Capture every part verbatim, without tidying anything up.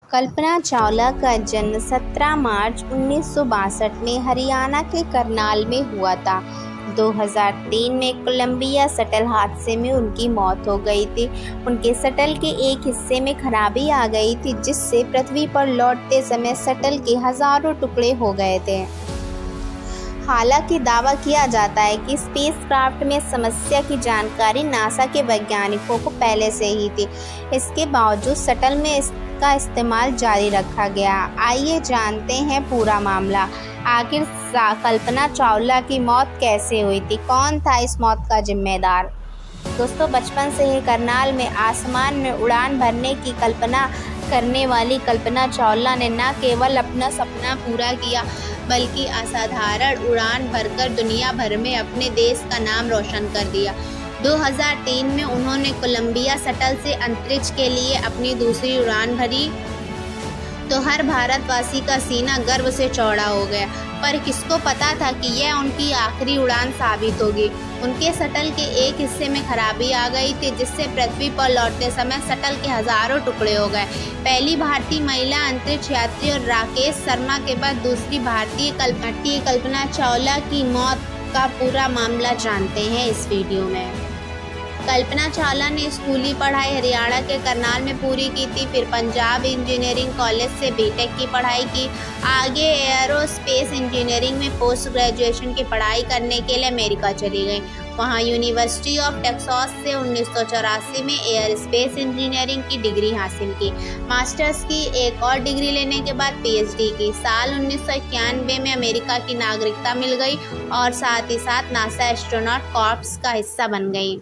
कल्पना चावला का जन्म सत्रह मार्च उन्नीस सौ बासठ में हरियाणा के करनाल में हुआ था। दो हज़ार तीन में कोलंबिया शटल हादसे में उनकी मौत हो गई थी। उनके शटल के एक हिस्से में खराबी आ गई थी, जिससे पृथ्वी पर लौटते समय शटल के हजारों टुकड़े हो गए थे। हालांकि दावा किया जाता है कि स्पेसक्राफ्ट में समस्या की जानकारी नासा के वैज्ञानिकों को पहले से ही थी। इसके बावजूद शटल में इसका इस्तेमाल जारी रखा गया। आइए जानते हैं पूरा मामला। आखिर कल्पना चावला की मौत कैसे हुई थी? कौन था इस मौत का जिम्मेदार? दोस्तों, बचपन से ही करनाल में आसमान में उड़ान भरने की कल्पना करने वाली कल्पना चावला ने न केवल अपना सपना पूरा किया, बल्कि असाधारण उड़ान भरकर दुनिया भर में अपने देश का नाम रोशन कर दिया। दो हज़ार तीन में उन्होंने कोलंबिया शटल से अंतरिक्ष के लिए अपनी दूसरी उड़ान भरी तो हर भारतवासी का सीना गर्व से चौड़ा हो गया। पर किसको पता था कि यह उनकी आखिरी उड़ान साबित होगी। उनके शटल के एक हिस्से में खराबी आ गई थी, जिससे पृथ्वी पर लौटते समय शटल के हजारों टुकड़े हो गए। पहली भारतीय महिला अंतरिक्ष यात्री और राकेश शर्मा के बाद दूसरी भारतीय कल्पना कल्पना चावला की मौत का पूरा मामला जानते हैं इस वीडियो में। कल्पना चावला ने स्कूली पढ़ाई हरियाणा के करनाल में पूरी की थी। फिर पंजाब इंजीनियरिंग कॉलेज से बीटेक की पढ़ाई की। आगे एयरोस्पेस इंजीनियरिंग में पोस्ट ग्रेजुएशन की पढ़ाई करने के लिए अमेरिका चली गई। वहां यूनिवर्सिटी ऑफ टेक्सास से उन्नीस सौ चौरासी में एयर स्पेस इंजीनियरिंग की डिग्री हासिल की। मास्टर्स की एक और डिग्री लेने के बाद पीएचडी की। साल उन्नीस सौ इक्यानवे में अमेरिका की नागरिकता मिल गई और साथ ही साथ नासा एस्ट्रोनॉट कॉर्प्स का हिस्सा बन गई।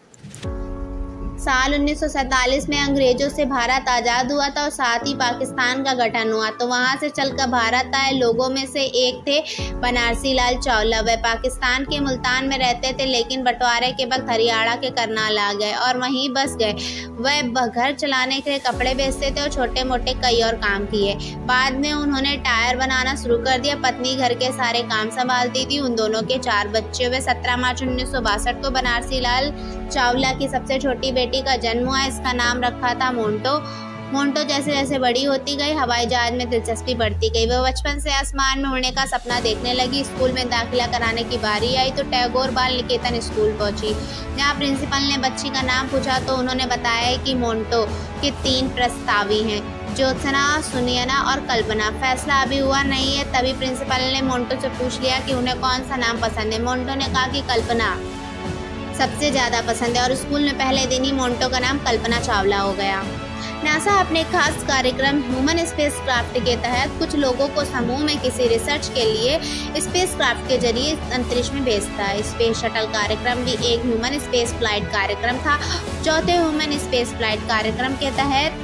साल उन्नीस सौ सैंतालीस में अंग्रेजों से भारत आज़ाद हुआ था और साथ ही पाकिस्तान का गठन हुआ, तो वहां से चलकर भारत आए लोगों में से एक थे बनारसी लाल चावला। वह पाकिस्तान के मुल्तान में रहते थे, लेकिन बंटवारे के वक्त हरियाणा के करनाल आ गए और वहीं बस गए। वह घर चलाने के लिए कपड़े बेचते थे और छोटे मोटे कई और काम किए। बाद में उन्होंने टायर बनाना शुरू कर दिया। पत्नी घर के सारे काम संभालती थी। उन दोनों के चार बच्चे हुए। सत्रह मार्च उन्नीस सौ बासठ को बनारसी लाल चावला की सबसे छोटी बेटी का जन्म हुआ। इसका नाम रखा था मोंटो। मोंटो जैसे जैसे बड़ी होती गई, हवाई जहाज में दिलचस्पी बढ़ती गई। वह बचपन से आसमान में उड़ने का सपना देखने लगी। स्कूल में दाखिला कराने की बारी आई तो टैगोर बाल निकेतन स्कूल पहुंची। जहां प्रिंसिपल ने बच्ची का नाम पूछा तो उन्होंने बताया कि मोंटो के तीन प्रस्तावी हैं, ज्योत्सना, सुनयना और कल्पना। फैसला अभी हुआ नहीं है। तभी प्रिंसिपल ने मोंटो से पूछ लिया कि उन्हें कौन सा नाम पसंद है। मोंटो ने कहा कि कल्पना सबसे ज़्यादा पसंद है और स्कूल में पहले दिन ही मोंटो का नाम कल्पना चावला हो गया। नासा अपने खास कार्यक्रम ह्यूमन स्पेसक्राफ्ट के तहत कुछ लोगों को समूह में किसी रिसर्च के लिए स्पेसक्राफ्ट के जरिए अंतरिक्ष में भेजता है। स्पेस शटल कार्यक्रम भी एक ह्यूमन स्पेस फ्लाइट कार्यक्रम था। चौथे ह्यूमन स्पेस फ्लाइट कार्यक्रम के तहत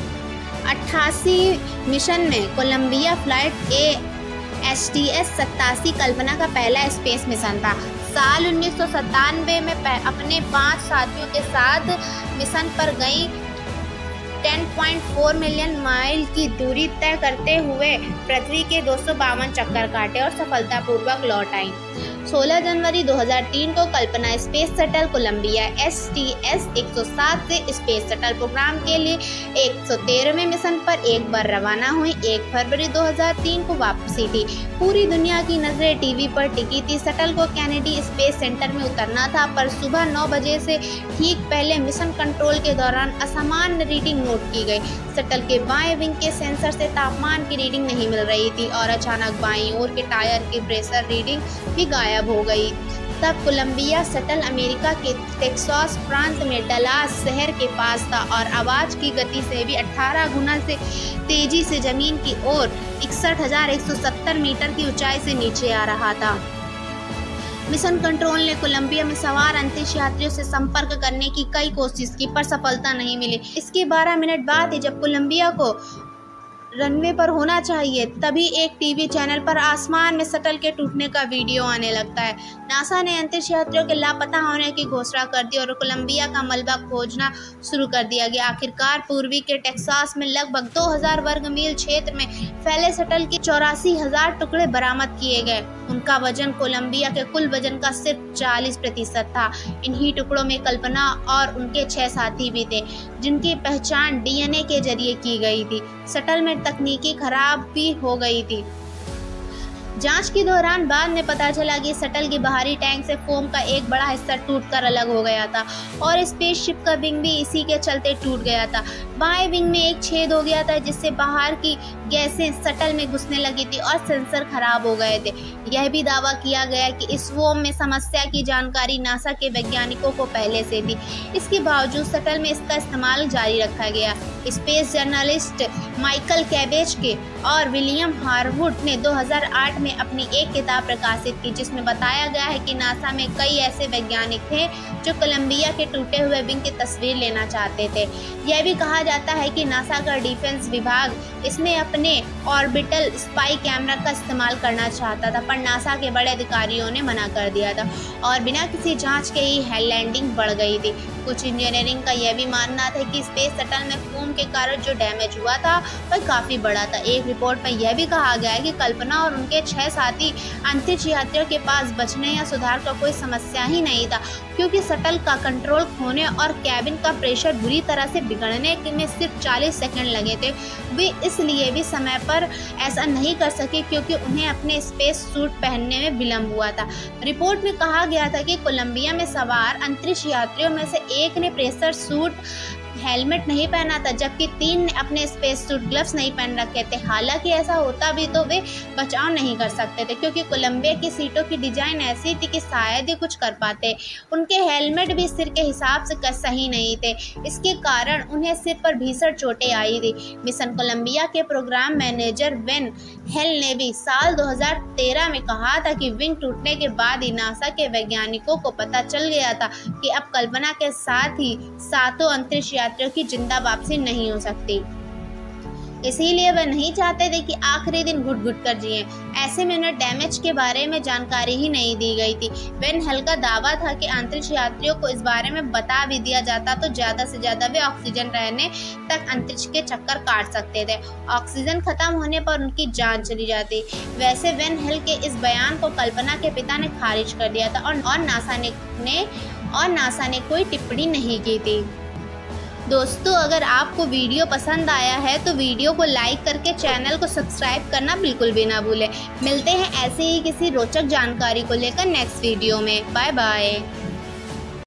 अट्ठासी मिशन में Columbia flight S T T एस सत्तासी कल्पना का पहला स्पेस मिशन था। साल उन्नीस सौ सत्तानवे में अपने पांच साथियों के साथ मिशन पर गई। दस पॉइंट चार मिलियन माइल की दूरी तय करते हुए पृथ्वी के दो सौ बावन चक्कर काटे और सफलतापूर्वक लौट आई। सोलह जनवरी दो हज़ार तीन को Kalpana space shuttle Columbia S T S एक सौ सात से स्पेस शटल प्रोग्राम के लिए एक सौ तेरहवें मिशन पर एक बार रवाना हुई। एक फरवरी दो हज़ार तीन को वापसी थी। पूरी दुनिया की नजरें टीवी पर टिकी थी। शटल को कैनेडी स्पेस सेंटर में उतरना था, पर सुबह नौ बजे से ठीक पहले मिशन कंट्रोल के दौरान असामान्य रीडिंग नोट की गई। शटल के बाएं विंग के सेंसर से तापमान की रीडिंग नहीं मिल रही थी और अचानक बाईं ओर के टायर की प्रेशर रीडिंग भी गायब हो गई। तब कोलंबिया शटल अमेरिका के टेक्सास प्रांत में डलास शहर के पास था और आवाज की गति से भी अठारह गुना से तेजी से जमीन की ओर इकसठ हजार एक सौ सत्तर मीटर की ऊंचाई से नीचे आ रहा था। मिशन कंट्रोल ने कोलंबिया में सवार अंतरिक्ष यात्रियों से संपर्क करने की कई कोशिश की, पर सफलता नहीं मिली। इसके बारह मिनट बाद ही जब कोलंबिया को रनवे पर होना चाहिए, तभी एक टीवी चैनल पर आसमान में शटल के टूटने का वीडियो आने लगता है। नासा ने अंतरिक्ष यात्रियों के लापता होने की घोषणा कर दी और कोलंबिया का मलबा खोजना शुरू कर दिया गया। आखिरकार पूर्वी के टेक्सास में लगभग दो हज़ार वर्ग मील क्षेत्र में फैले शटल के चौरासी हजार टुकड़े बरामद किए गए। उनका वजन कोलंबिया के कुल वजन का सिर्फ चालीस प्रतिशत था। इन्हीं टुकड़ों में कल्पना और उनके छह साथी भी थे, जिनकी पहचान डीएनए के जरिए की गई थी। शटल में तकनीकी खराब भी हो गई थी। जांच के दौरान बाद में पता चला कि शटल के बाहरी टैंक से फोम का एक बड़ा हिस्सा टूटकर अलग हो गया था और स्पेसशिप का विंग भी इसी के चलते टूट गया था। बाएं विंग में एक छेद हो गया था, जिससे बाहर की गैसें शटल में घुसने लगी थी और सेंसर खराब हो गए थे। यह भी दावा किया गया कि इस फोम में समस्या की जानकारी नासा के वैज्ञानिकों को पहले से थी। इसके बावजूद शटल में इसका इस्तेमाल जारी रखा गया। स्पेस जर्नलिस्ट माइकल कैबेज के और विलियम हारवुड ने दो हज़ार आठ में अपनी एक किताब प्रकाशित की, जिसमें बताया गया है कि नासा में कई ऐसे वैज्ञानिक थे जो कोलंबिया के टूटे हुए विंग की तस्वीर लेना चाहते थे। यह भी कहा जाता है कि नासा का डिफेंस विभाग इसमें अपने ऑर्बिटल स्पाई कैमरा का इस्तेमाल करना चाहता था, पर नासा के बड़े अधिकारियों ने मना कर दिया था और बिना किसी जांच के ही लैंडिंग बढ़ गई थी। कुछ इंजीनियरिंग का यह भी मानना था कि स्पेस शटल में फोम के कारण जो डैमेज हुआ था वह काफी बड़ा था। एक रिपोर्ट में यह भी कहा गया है कि कल्पना और उनके छह साथी अंतरिक्ष यात्रियों के पास बचने या सुधार का कोई समस्या ही नहीं था, क्योंकि शटल का कंट्रोल खोने और कैबिन का प्रेशर बुरी तरह से बिगड़ने में सिर्फ चालीस सेकंड लगे थे। वे इसलिए भी समय पर ऐसा नहीं कर सके क्योंकि उन्हें अपने स्पेस सूट पहनने में विलंब हुआ था। रिपोर्ट में कहा गया था कि कोलंबिया में सवार अंतरिक्ष यात्रियों में से एक ने प्रेशर सूट हेलमेट नहीं पहना था, जबकि तीन ने अपने स्पेस सूट ग्लव्स नहीं पहन रखे थे। हालांकि ऐसा होता भी तो वे बचाव नहीं कर सकते थे, क्योंकि कोलंबिया की सीटों की डिजाइन ऐसी थी कि शायद ही कुछ कर पाते। उनके हेलमेट भी सिर के हिसाब से सही नहीं थे, इसके कारण उन्हें सिर पर भीषण चोटें आई थी। मिशन कोलंबिया के प्रोग्राम मैनेजर वेन हेल ने भी साल दो हज़ार तेरह में कहा था कि विंग टूटने के बाद ही नासा के वैज्ञानिकों को पता चल गया था कि अब कल्पना के साथ ही सातों अंतरिक्ष यात्रियों की जिंदा वापसी नहीं हो सकती। इसीलिए वह नहीं चाहते थे कि आखिरी दिन घुट घुट कर जिए। ऐसे में उन्हें डैमेज के बारे में जानकारी ही नहीं दी गई थी। वेन हेल का दावा था कि अंतरिक्ष यात्रियों को इस बारे में बता भी दिया जाता तो ज्यादा से ज्यादा वे ऑक्सीजन रहने तक अंतरिक्ष के चक्कर काट सकते थे। ऑक्सीजन खत्म होने पर उनकी जान चली जाती। वैसे वेन हेल के इस बयान को कल्पना के पिता ने खारिज कर दिया था और, और नासा ने, ने और नासा ने कोई टिप्पणी नहीं की थी। दोस्तों, अगर आपको वीडियो पसंद आया है तो वीडियो को लाइक करके चैनल को सब्सक्राइब करना बिल्कुल भी ना भूलें। मिलते हैं ऐसे ही किसी रोचक जानकारी को लेकर नेक्स्ट वीडियो में। Bye bye.